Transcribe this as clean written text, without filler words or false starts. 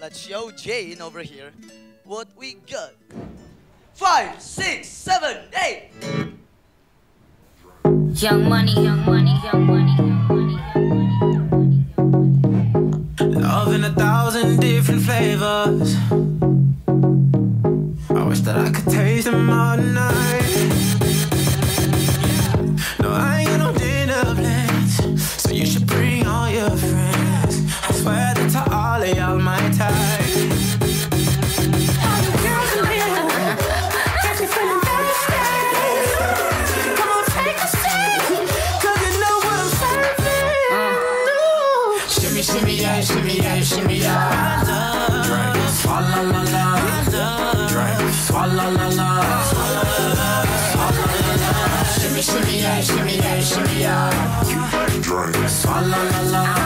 Let's show Jane over here what we got. 5, 6, 7, 8. Young money, young money, young money, young money, young money, young money. Love in 1,000 different flavors. I wish that I could taste them all night. No, I ain't got no dinner plans, so you should bring all your friends. I swear that to all of y'all my type. Shimmy yeah, shimmy yeah, shimmy yeah. I love drinks. Swalla la la. I love drinks. Swalla la la. Swalla la la. Shimmy yeah, shimmy yeah, shimmy yeah. You like drinks. Swalla la la.